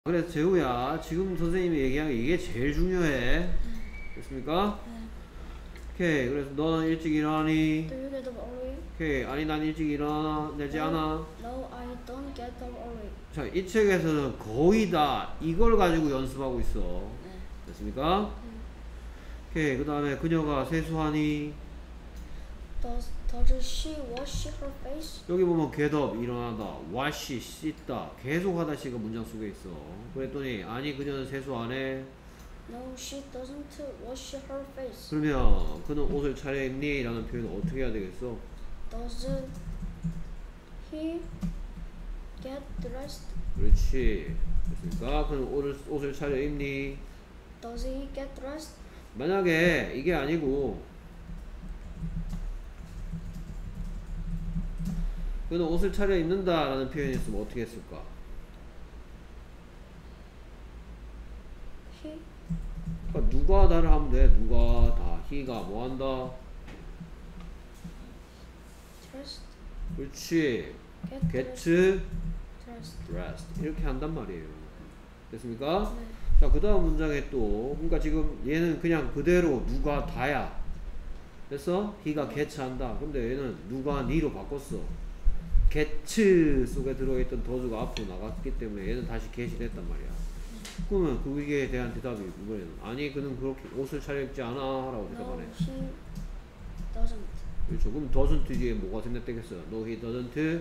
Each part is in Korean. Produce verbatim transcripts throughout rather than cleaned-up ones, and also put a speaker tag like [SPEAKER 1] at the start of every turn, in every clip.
[SPEAKER 1] 그래서 재우야, 지금 선생님이 얘기한 게 이게 제일 중요해. 됐습니까?
[SPEAKER 2] 네.
[SPEAKER 1] 오케이. 그래서 너는 일찍 일어나니?
[SPEAKER 2] Do you get up early?
[SPEAKER 1] 오케이. 아니, 난 일찍 일어나지
[SPEAKER 2] No.
[SPEAKER 1] 않아.
[SPEAKER 2] No, I don't get up early.
[SPEAKER 1] 자, 이 책에서는 거의 다 이걸 가지고 연습하고 있어.
[SPEAKER 2] 네.
[SPEAKER 1] 됐습니까?
[SPEAKER 2] 음.
[SPEAKER 1] 오케이. 그 다음에 그녀가 세수하니?
[SPEAKER 2] Does Does she wash her face?
[SPEAKER 1] 여기 보면 get up, 일어나다, wash, 씻다. 계속 하다시가 문장 속에 있어. 그랬더니 아니, 그녀는 세수 안 해.
[SPEAKER 2] No, she doesn't wash her face.
[SPEAKER 1] 그러면 그는 옷을 차려입니? 라는 표현을 어떻게 해야 되겠어?
[SPEAKER 2] Does he get dressed?
[SPEAKER 1] 그렇지. 됐습니까? 그는 옷을, 옷을 차려입니?
[SPEAKER 2] Does he get dressed?
[SPEAKER 1] 만약에 이게 아니고 그는 옷을 차려입는다 라는 표현이 있으면 어떻게 했을까?
[SPEAKER 2] He
[SPEAKER 1] 그러니까 누가 다를 하면 돼. 누가 다. he가 뭐 한다?
[SPEAKER 2] dressed?
[SPEAKER 1] 그렇지.
[SPEAKER 2] Get
[SPEAKER 1] get
[SPEAKER 2] dressed?
[SPEAKER 1] dressed. 이렇게 한단 말이에요. 됐습니까?
[SPEAKER 2] 네.
[SPEAKER 1] 자, 그 다음 문장에 또, 그러니까 지금 얘는 그냥 그대로 누가 다야. 됐어? he가 gets 한다. 근데 얘는 누가 니로 바꿨어. gets 속에 들어있던 does가 앞으로 나갔기 때문에 얘는 다시 get이 됐단 말이야. 그러면 그에 대한 대답이 이번에는 아니, 그는 그렇게 옷을 차려입지 않아 라고 대답하네.
[SPEAKER 2] No, he doesn't.
[SPEAKER 1] 그렇죠. 그럼 doesn't 뒤에 뭐가 생략되겠어요? No, he doesn't.
[SPEAKER 2] He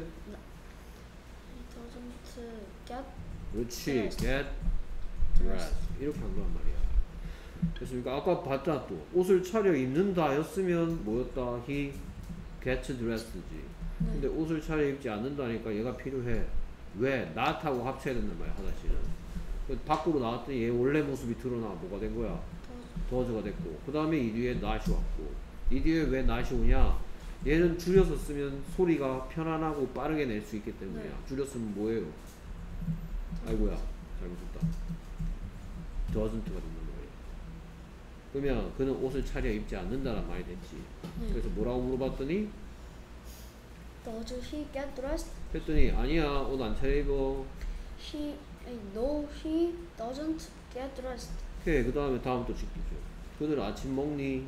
[SPEAKER 2] doesn't get
[SPEAKER 1] 그렇지.
[SPEAKER 2] dressed.
[SPEAKER 1] get dressed. 이렇게 한 거란 말이야. 됐습니까? 아까 봤잖아. 또 옷을 차려입는다 였으면 뭐였다? he gets dressed지.
[SPEAKER 2] 네.
[SPEAKER 1] 근데 옷을 차려입지 않는다니까 얘가 필요해. 왜? not하고 합쳐야 된단 말이야. 하다시는. 밖으로 나왔더니 얘 원래 모습이 드러나. 뭐가 된 거야? does가 됐고, 그 다음에 이 뒤에 not이 왔고. 이 뒤에 왜 not이 오냐? 얘는 줄여서 쓰면 소리가 편안하고 빠르게 낼 수 있기 때문이야.
[SPEAKER 2] 네.
[SPEAKER 1] 줄였으면 뭐예요? 아이고야, 잘못했다. doesn't가 된단 말이야. 그러면 그는 옷을 차려입지 않는다는 말이 됐지.
[SPEAKER 2] 네.
[SPEAKER 1] 그래서 뭐라고 물어봤더니
[SPEAKER 2] Does he get dressed?
[SPEAKER 1] 했더니 아니야, 옷 안 차려입어.
[SPEAKER 2] He no, he doesn't get dressed.
[SPEAKER 1] 오케이. 그 다음에 다음 또 직기죠. 그들 아침 먹니?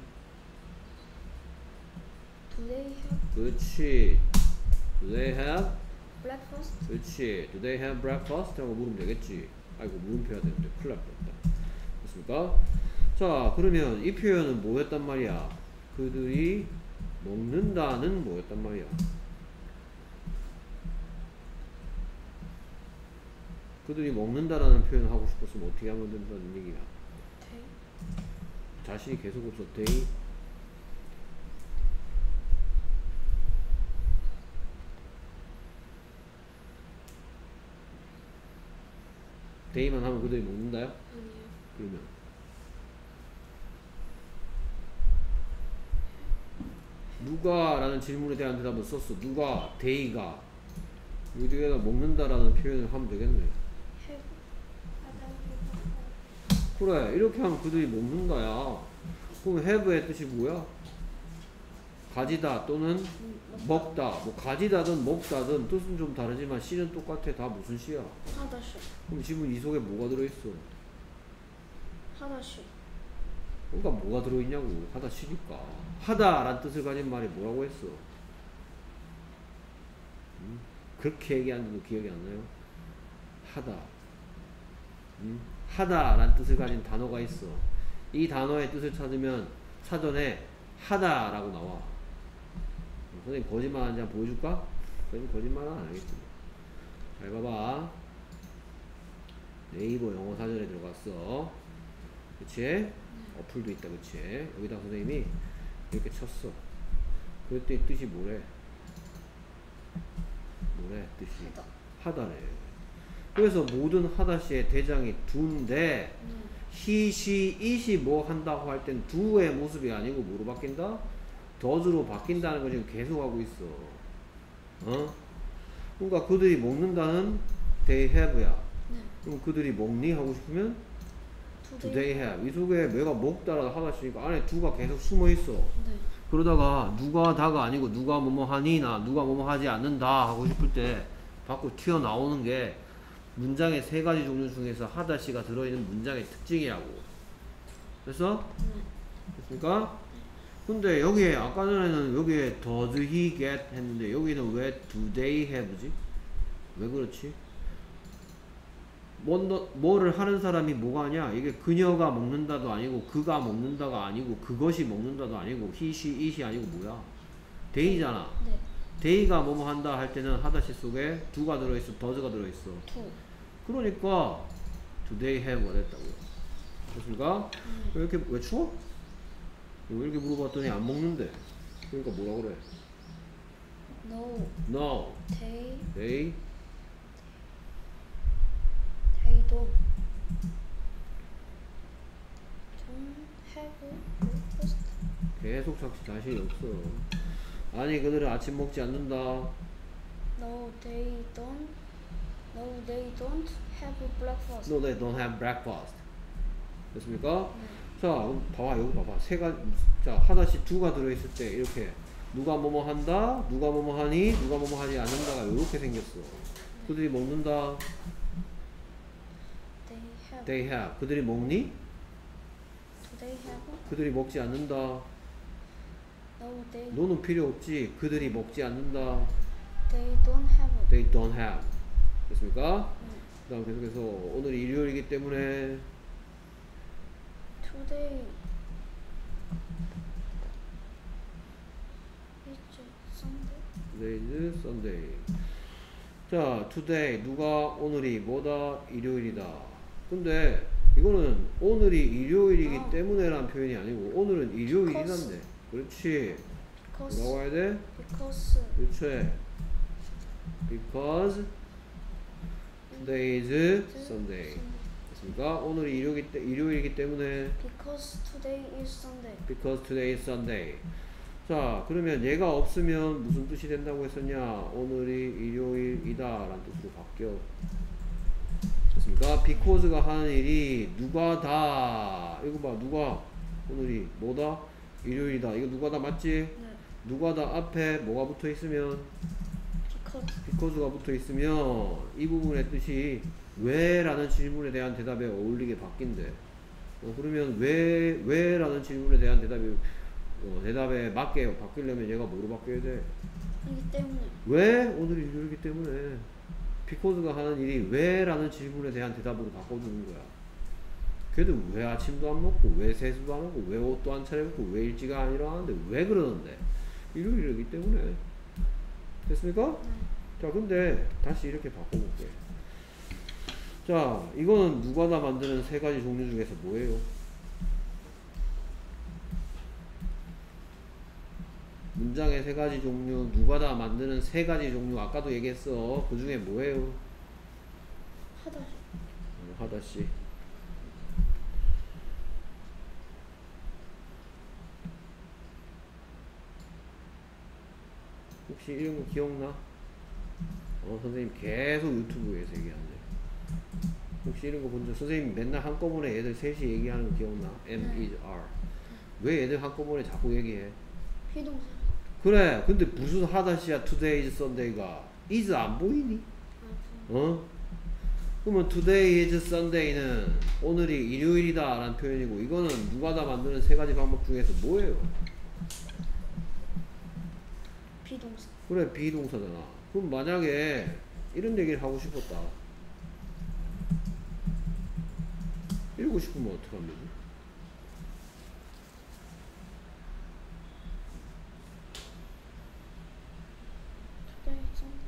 [SPEAKER 2] Do they have
[SPEAKER 1] 그렇지. Do they have?
[SPEAKER 2] breakfast?
[SPEAKER 1] 그렇지. Do they have breakfast? 라고 물으면 되겠지. 아이고, 물음표 해야 되는데 큰일 날 뻔했다. 됐습니까? 자, 그러면 이 표현은 뭐였단 말이야? 그들이 먹는다는 뭐였단 말이야? 그들이 먹는다라는 표현을 하고 싶었으면 어떻게 하면 된다는 얘기야?
[SPEAKER 2] They
[SPEAKER 1] 자신이 계속 없어. they they만 하면 그들이 먹는다요?
[SPEAKER 2] 아니요.
[SPEAKER 1] 그러면 누가 라는 질문에 대한 대답을 썼어. 누가? they가 우리가 먹는다라는 표현을 하면 되겠네.
[SPEAKER 2] Have
[SPEAKER 1] 그래, 이렇게 하면 그들이 먹는다야. 그럼 have의 뜻이 뭐야? 가지다 또는 먹다. 뭐 가지다든 먹다든 뜻은 좀 다르지만 시는 똑같아. 다 무슨 시야?
[SPEAKER 2] 하다시
[SPEAKER 1] 그럼 지금 이 속에 뭐가 들어있어?
[SPEAKER 2] 하다시
[SPEAKER 1] 그러니까 뭐가 들어있냐고. 하다 시니까. 하다 라는 뜻을 가진 말이 뭐라고 했어? 음? 그렇게 얘기하는데도 기억이 안 나요? 하다. 음? 하다 라는 뜻을 가진 단어가 있어. 이 단어의 뜻을 찾으면 사전에 하다 라고 나와. 선생님 거짓말 하는지 한번 보여줄까? 선생님 거짓말은 안 하겠지. 잘 봐봐. 네이버 영어 사전에 들어갔어. 그치? 어플도 있다. 그치? 여기다 선생님이 이렇게 쳤어. 그랬더니 뜻이 뭐래? 뭐래 뜻이?
[SPEAKER 2] 하다.
[SPEAKER 1] 하다래. 그래서 모든 하다시의 대장이 do인데
[SPEAKER 2] 네.
[SPEAKER 1] he, she, it이 뭐 한다고 할 땐 do의 모습이 아니고 뭐로 바뀐다? does로 바뀐다는 걸 지금 계속 하고 있어. 어? 그러니까 그들이 먹는다는 they have야.
[SPEAKER 2] 네.
[SPEAKER 1] 그럼 그들이 먹니? 하고 싶으면
[SPEAKER 2] Do
[SPEAKER 1] do
[SPEAKER 2] they
[SPEAKER 1] they have. 이 속에 내가 먹다라고 하다시니까 안에 do가 계속 숨어 있어.
[SPEAKER 2] 네.
[SPEAKER 1] 그러다가 누가 다가 아니고 누가 뭐뭐 하니나 누가 뭐뭐 하지 않는다 하고 싶을 때 밖으로 튀어나오는 게 문장의 세 가지 종류 중에서 하다시가 들어있는 문장의 특징이라고. 그래서
[SPEAKER 2] 네.
[SPEAKER 1] 됐습니까? 근데 여기에 아까 전에는 여기에 does he get 했는데 여기는 왜 do they have지? 왜 그렇지? 뭐, 뭐를 하는 사람이 뭐가 하냐? 이게 그녀가 먹는다도 아니고 그가 먹는다가 아니고 그것이 먹는다도 아니고 he, she, it이 아니고 뭐야? they잖아.
[SPEAKER 2] 네.
[SPEAKER 1] they가 뭐뭐 한다 할 때는 하다시 속에 do가 들어있어, does가 들어있어.
[SPEAKER 2] 투.
[SPEAKER 1] 그러니까 do they have가 됐다고요. 됐습니까?
[SPEAKER 2] 네.
[SPEAKER 1] 왜 이렇게 왜 추워? 왜 이렇게 물어봤더니 안 먹는데. 그러니까 뭐라 그래?
[SPEAKER 2] No.
[SPEAKER 1] No,
[SPEAKER 2] They
[SPEAKER 1] they
[SPEAKER 2] they don't don't have breakfast.
[SPEAKER 1] 계속 자식 자신이 없어. 아니 그들은 아침 먹지 않는다.
[SPEAKER 2] No, they don't. No, they don't have breakfast.
[SPEAKER 1] No, they don't have breakfast. 됐습니까?
[SPEAKER 2] 네.
[SPEAKER 1] 자, 그럼 봐봐 여기 봐봐 세 가지. 자 하나씩 두가 들어있을 때 이렇게 누가 뭐뭐 한다, 누가 뭐뭐 하니, 누가 뭐뭐 하지 않는다가 이렇게 생겼어. 그들이 먹는다.
[SPEAKER 2] They have.
[SPEAKER 1] They have. 그들이 먹니?
[SPEAKER 2] Do they have?
[SPEAKER 1] 그들이 먹지 않는다.
[SPEAKER 2] No, they
[SPEAKER 1] 너는 필요 없지. 그들이 먹지 않는다.
[SPEAKER 2] they don't have.
[SPEAKER 1] They don't have. 됐습니까?
[SPEAKER 2] 네.
[SPEAKER 1] 그 다음 계속해서 오늘이 일요일이기 때문에
[SPEAKER 2] Today is Sunday.
[SPEAKER 1] Today is Sunday. 자, today 누가 오늘이 뭐다? 일요일이다. 근데 이거는 오늘이 일요일이기
[SPEAKER 2] 아.
[SPEAKER 1] 때문에라는 표현이 아니고 오늘은 일요일이란데.
[SPEAKER 2] Because.
[SPEAKER 1] 그렇지.
[SPEAKER 2] Because
[SPEAKER 1] 뭐라고 해야 돼?
[SPEAKER 2] because
[SPEAKER 1] 그렇지. Because today is Sunday. 됐습니까? 오늘이 일요일이기, 때, 일요일이기 때문에
[SPEAKER 2] because today is Sunday.
[SPEAKER 1] because today is Sunday. 자, 그러면 얘가 없으면 무슨 뜻이 된다고 했었냐? 오늘이 일요일이다 라는 뜻으로 바뀌어. 됐습니까? because가 하는 일이 누가 다 이거 봐 누가 오늘이 뭐다? 일요일이다. 이거 누가 다 맞지?
[SPEAKER 2] 네.
[SPEAKER 1] 누가 다 앞에 뭐가 붙어 있으면
[SPEAKER 2] Because
[SPEAKER 1] because가 붙어 있으면 이 부분의 뜻이 왜 라는 질문에 대한 대답에 어울리게 바뀐대. 어, 그러면 왜, 왜 라는 질문에 대한 대답이 어, 대답에 맞게 바뀌려면 얘가 뭐로 바뀌어야 돼?
[SPEAKER 2] 이기 때문에
[SPEAKER 1] 왜? 오늘이 일요일이기 때문에. because가 하는 일이 왜 라는 질문에 대한 대답으로 바꿔주는 거야. 걔도 왜 아침도 안 먹고 왜 세수도 안 하고 왜 옷도 안 차려입고 왜 일찍 안 일어나는데 왜 그러는데? 일요일이기 때문에. 됐습니까?
[SPEAKER 2] 네.
[SPEAKER 1] 자 근데 다시 이렇게 바꿔볼게. 자 이거는 누가 다 만드는 세 가지 종류 중에서 뭐예요? 문장의 세 가지 종류 누가 다 만드는 세 가지 종류 아까도 얘기했어. 그 중에 뭐예요?
[SPEAKER 2] 하다.
[SPEAKER 1] 어, 하다씨. 혹시 이런 거 기억나? 어 선생님 계속 유튜브에서 얘기하는데 혹시 이런 거 본 적 선생님 맨날 한꺼번에 애들 셋이 얘기하는 거 기억나? M,
[SPEAKER 2] 네.
[SPEAKER 1] is, are 왜 애들 한꺼번에 자꾸 얘기해?
[SPEAKER 2] 비동사.
[SPEAKER 1] 그래 근데 무슨 하다시야 today is Sunday가 is 안 보이니?
[SPEAKER 2] 아,
[SPEAKER 1] 어? 그러면 today is Sunday는 오늘이 일요일이다 라는 표현이고 이거는 누가 다 만드는 세 가지 방법 중에서 뭐예요?
[SPEAKER 2] 비동사.
[SPEAKER 1] 그래 비동사잖아. 그럼 만약에 이런 얘기를 하고 싶었다. 이러고 싶으면 어떻게 하면 되지?
[SPEAKER 2] Today is Sunday.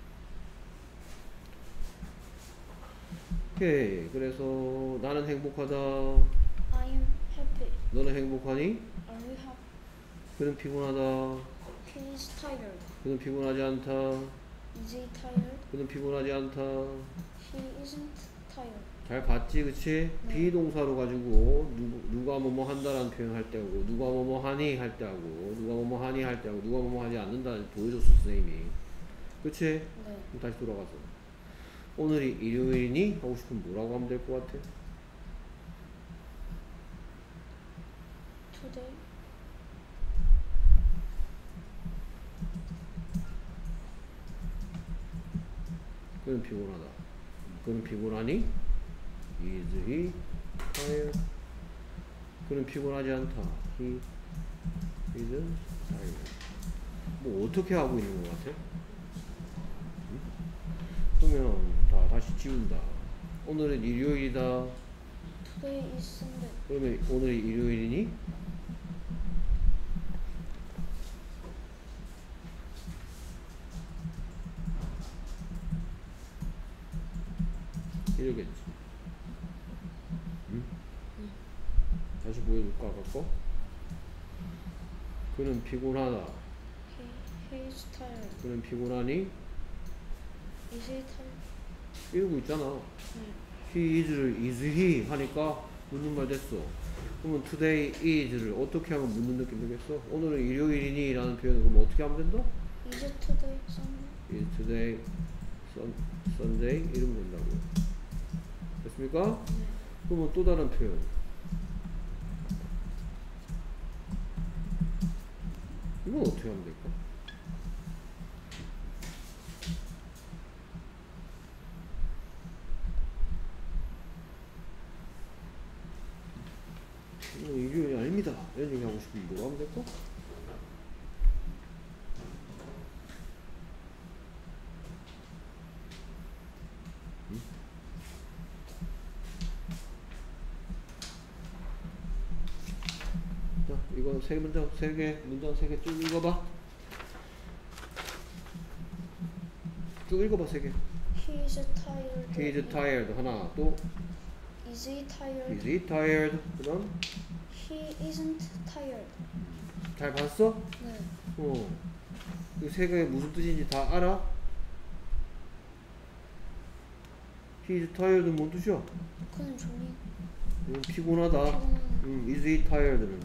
[SPEAKER 1] 오케이 그래서 나는 행복하다.
[SPEAKER 2] I am happy.
[SPEAKER 1] 너는 행복하니?
[SPEAKER 2] Are you happy?
[SPEAKER 1] 그는 피곤하다.
[SPEAKER 2] He is tired.
[SPEAKER 1] 그는 피곤하지 않다.
[SPEAKER 2] Is he tired?
[SPEAKER 1] 그는 피곤하지 않다.
[SPEAKER 2] He isn't tired.
[SPEAKER 1] 잘 봤지 그치?
[SPEAKER 2] 네.
[SPEAKER 1] 비동사로 가지고 누, 누가 뭐뭐 한다라는 표현 할 때하고 누가 뭐뭐 하니 할 때하고 누가 뭐뭐 하니 할 때하고 누가 뭐뭐 하지 않는다 보여줬어 선생님이. 그치?
[SPEAKER 2] 네.
[SPEAKER 1] 그럼 다시 돌아가서 오늘이 일요일이니? 하고 싶으면 뭐라고 하면 될 것 같아?
[SPEAKER 2] Today.
[SPEAKER 1] 그는 피곤하다. 그는 피곤하니? Is he tired? 그는 피곤하지 않다. He isn't tired. 뭐 어떻게 하고 있는 것 같아? 응? 그러면 다 다시 지운다. 오늘은 일요일이다.
[SPEAKER 2] Today is Sunday.
[SPEAKER 1] 그러면 오늘이 일요일이니? 이러겠지. 응?
[SPEAKER 2] 응.
[SPEAKER 1] 다시 보여줄까 갖고? 그는 피곤하다.
[SPEAKER 2] He, he is tired.
[SPEAKER 1] 그는 피곤하니?
[SPEAKER 2] Is he tired?
[SPEAKER 1] 이러고 있잖아.
[SPEAKER 2] 네.
[SPEAKER 1] He is를 is he 하니까 묻는 말 됐어. 그러면 today is를 어떻게 하면 묻는 느낌 되겠어? 오늘은 일요일이니? 라는 표현은 그럼 어떻게 하면 된다?
[SPEAKER 2] Is it today Sunday?
[SPEAKER 1] is today sun, Sunday? 이러면 된다고. 됐습니까?
[SPEAKER 2] 네.
[SPEAKER 1] 그러면 또 다른 표현. 이건 어떻게 하면 될까? 이건 일요일이 아닙니다. 이런 얘기 하고 싶으면 뭐 하면 될까? 응? 자, 이거 세 문장, 세 개, 문장 세 개 쭉 읽어봐. 쭉 읽어봐, 세 개.
[SPEAKER 2] He is tired.
[SPEAKER 1] He is tired. 하나, 또.
[SPEAKER 2] Is he tired?
[SPEAKER 1] Is he tired? 그 다음.
[SPEAKER 2] He isn't tired.
[SPEAKER 1] 잘 봤어?
[SPEAKER 2] 네.
[SPEAKER 1] 어. 이 세 개가 무슨 뜻인지 다 알아? He is tired는 뭔 뜻이야?
[SPEAKER 2] 그는 졸리.
[SPEAKER 1] 음, 피곤하다.
[SPEAKER 2] 피곤한.
[SPEAKER 1] 음, is he tired는?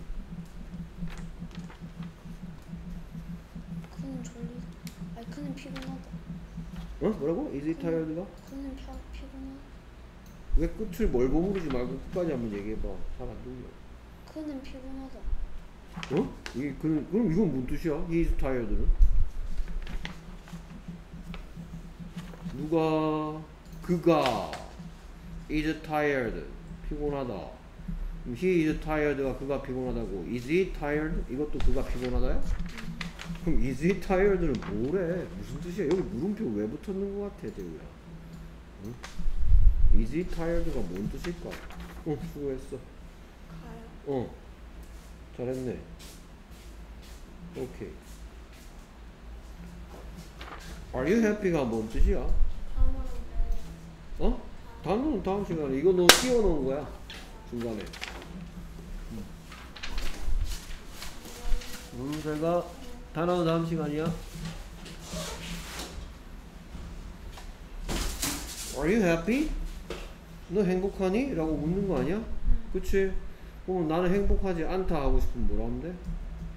[SPEAKER 2] 그는 졸리. 아니 그는 피곤하다.
[SPEAKER 1] 어? 뭐라고? Is he tired가?
[SPEAKER 2] 그는 피, 피곤하.
[SPEAKER 1] 왜 끝을 멀버무리지 말고 끝까지 한번 얘기해봐. 잘 안 들려.
[SPEAKER 2] 그는 피곤하다.
[SPEAKER 1] 어? 이게 그, 그럼 이건 뭔 뜻이야? He is tired는? 누가 그가 is tired 피곤하다. 그럼 he is tired가 그가 피곤하다고. Is he tired? 이것도 그가 피곤하다야? 그럼 is he tired는 뭐래? 무슨 뜻이야? 여기 물음표 왜 붙었는 것 같아, 재우야? 응? is he tired가 뭔 뜻일까? 어, 수고했어.
[SPEAKER 2] 가요.
[SPEAKER 1] 어, 잘했네. 오케이. Are you happy가 뭔 뜻이야? 어? 다음은 다음 시간에. 이거 너 띄워놓은 거야 중간에. 음, 음 제가 단어 다음 시간이야. Are you happy? 너 행복하니? 라고 묻는 거 아니야? 그치? 그럼 나는 행복하지 않다 하고 싶으면 뭐라 하면 돼?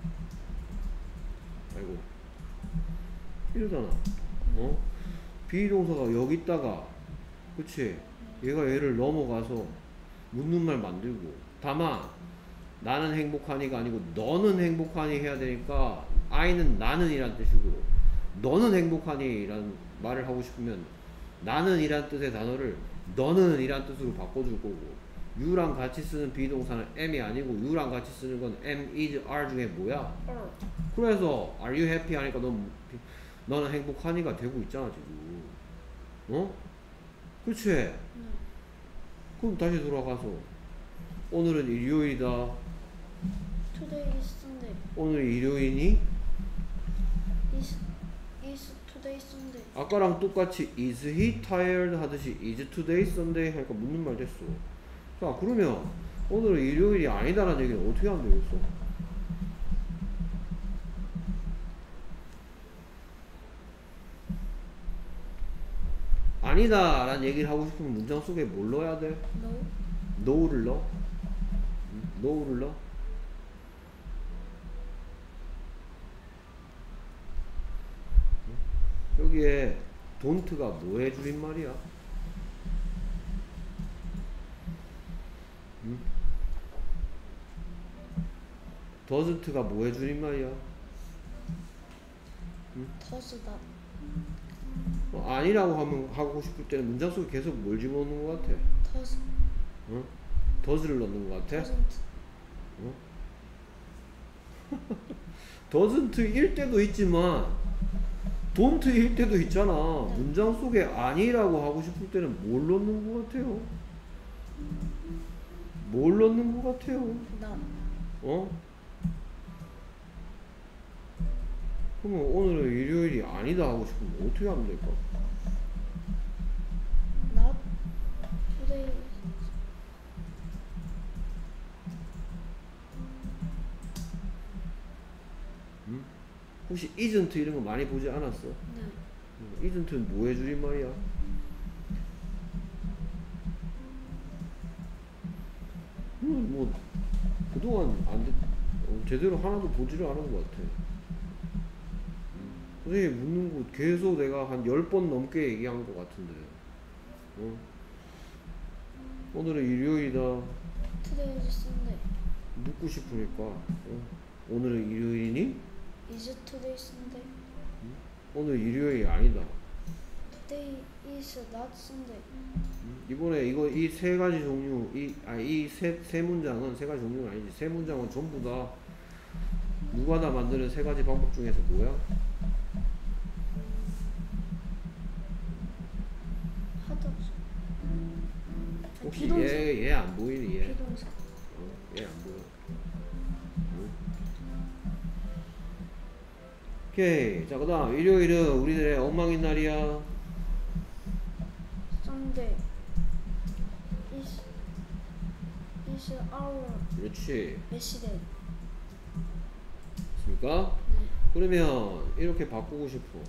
[SPEAKER 1] 아이고 이러잖아. 어? 비동사가 여기 있다가 그치? 얘가 얘를 넘어가서 묻는 말 만들고. 다만 나는 행복하니가 아니고 너는 행복하니 해야 되니까 I는 나는 이란 뜻이고 너는 행복하니 라는 말을 하고 싶으면 나는 이란 뜻의 단어를 너는 이란 뜻으로 바꿔줄 거고, you랑 같이 쓰는 비동사는 am이 아니고 you랑 같이 쓰는 건 am, is, are 중에 뭐야?
[SPEAKER 2] are.
[SPEAKER 1] 그래서 are you happy 하니까 넌, 너는 행복하니가 되고 있잖아 지금. 어? 그치?
[SPEAKER 2] 네.
[SPEAKER 1] 그럼 다시 돌아가서 오늘은 일요일이다.
[SPEAKER 2] Today is Sunday.
[SPEAKER 1] 오늘 일요일이니?
[SPEAKER 2] Is is today Sunday?
[SPEAKER 1] 아까랑 똑같이 is he tired 하듯이 is today Sunday 하니까 묻는 말 됐어. 자, 그러면 오늘은 일요일이 아니다라는 얘기는 어떻게 하면 되겠어? 아니다 라는 얘기를 하고 싶으면 문장 속에 뭘 넣어야 돼?
[SPEAKER 2] No.
[SPEAKER 1] no를 넣어? 음, no를 넣어? 여기에 don't가 뭐의 줄임말이야? 음? doesn't가 뭐의 줄임말이야?
[SPEAKER 2] Does that?
[SPEAKER 1] 어, 어, 아니라고 하면 하고 싶을 때는 문장 속에 계속 뭘 집어넣는 것 같아?
[SPEAKER 2] does
[SPEAKER 1] 어? does를 넣는 것 같아?
[SPEAKER 2] doesn't
[SPEAKER 1] 어? doesn't일 때도 있지만 don't일 때도 있잖아.
[SPEAKER 2] 네.
[SPEAKER 1] 문장 속에 아니라고 하고 싶을 때는 뭘 넣는 것 같아요? 뭘 넣는 것 같아요?
[SPEAKER 2] not
[SPEAKER 1] 어? 그러면 오늘은 일요일이 아니다 하고 싶으면 어떻게 하면 될까?
[SPEAKER 2] not today
[SPEAKER 1] 응? 혹시 isn't 이런 거 많이 보지 않았어?
[SPEAKER 2] 네.
[SPEAKER 1] 응, isn't는 뭐의 줄임말이야? 음, 뭐 그동안 안 됐, 어, 제대로 하나도 보지를 않은 것 같아. 선생님 묻는 거 계속 내가 한 열 번 넘게 얘기한 것 같은데. 어? 오늘은 일요일이다.
[SPEAKER 2] today is Sunday
[SPEAKER 1] 묻고 싶으니까. 어? 오늘은 일요일이니?
[SPEAKER 2] is it today Sunday
[SPEAKER 1] 오늘 일요일이 아니다.
[SPEAKER 2] today is not Sunday
[SPEAKER 1] 이번에 이거 이 세 가지 종류 이아이세 세 문장은 세 가지 종류는 아니지. 세 문장은 전부 다 누가 다 만드는 세 가지 방법 중에서 뭐야?
[SPEAKER 2] 하다
[SPEAKER 1] 혹시 얘 얘 안 보이니 얘?
[SPEAKER 2] 비동사
[SPEAKER 1] 어? 얘 안 보여. 응? 오케이. 자, 그다음 일요일은 우리들의 엉망인 날이야.
[SPEAKER 2] Sunday is is our
[SPEAKER 1] 그렇지.
[SPEAKER 2] messy day
[SPEAKER 1] 맞습니까?
[SPEAKER 2] 네.
[SPEAKER 1] 그러면 이렇게 바꾸고 싶어.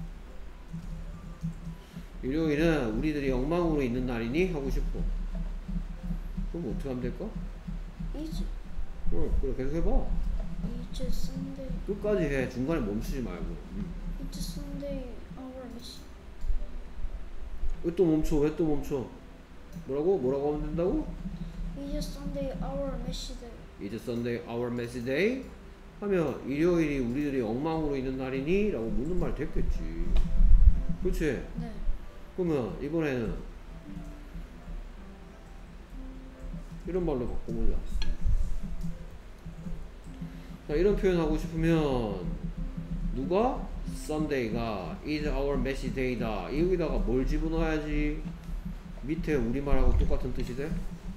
[SPEAKER 1] 일요일은 우리들이 엉망으로 있는 날이니 하고 싶어. 그럼 어떻게 하면 될까?
[SPEAKER 2] is
[SPEAKER 1] 응, 그래 계속 해봐.
[SPEAKER 2] is Sunday
[SPEAKER 1] 끝까지 해. 중간에 멈추지 말고. 응.
[SPEAKER 2] is Sunday our messy
[SPEAKER 1] 왜 또 멈춰? 왜 또 멈춰? 뭐라고? 뭐라고 하면 된다고?
[SPEAKER 2] is Sunday our messy day
[SPEAKER 1] It's Sunday, our messy day. 하면 일요일이 우리들이 엉망으로 있는 날이니? 라고 묻는 말 됐겠지. 그렇지?
[SPEAKER 2] 네.
[SPEAKER 1] 그러면 이번에는 이런 말로 바꿔보자. 자, 이런 표현 하고 싶으면 누가? Sunday가 is our messy day다. 여기다가 뭘 집어넣어야지? 밑에 우리말하고 똑같은 뜻이 돼?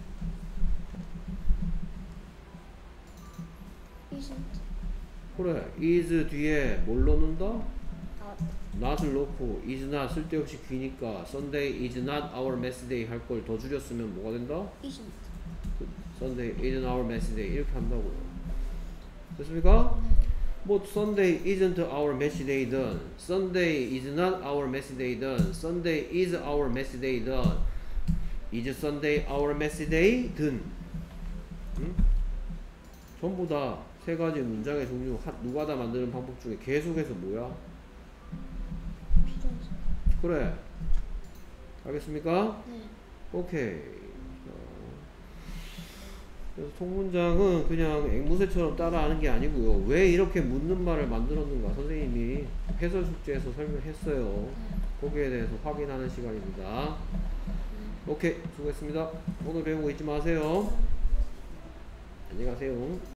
[SPEAKER 2] isn't
[SPEAKER 1] 그래, is 뒤에 뭘 넣는다?
[SPEAKER 2] not
[SPEAKER 1] not을 넣고 is not 쓸데없이 기니까 Sunday is not our messy day 할 걸 더 줄였으면 뭐가 된다?
[SPEAKER 2] isn't
[SPEAKER 1] Sunday isn't our messy day 이렇게 한다고요. 됐습니까? 뭐 Sunday isn't our messy day든 Sunday is not our messy day든 Sunday is our messy day든 is Sunday our messy day든 응? 전부 다 세 가지 문장의 종류 하, 누가 다 만드는 방법 중에 계속해서 뭐야?
[SPEAKER 2] 비동사
[SPEAKER 1] 그래. 알겠습니까?
[SPEAKER 2] 네.
[SPEAKER 1] 오케이. 어, 그래서 통문장은 그냥 앵무새처럼 따라하는 게 아니고요. 왜 이렇게 묻는 말을 만들었는가 선생님이 해설 숙제에서 설명했어요. 거기에 대해서 확인하는 시간입니다. 오케이. 수고했습니다. 오늘 배운 거 잊지 마세요. 안녕히 가세요.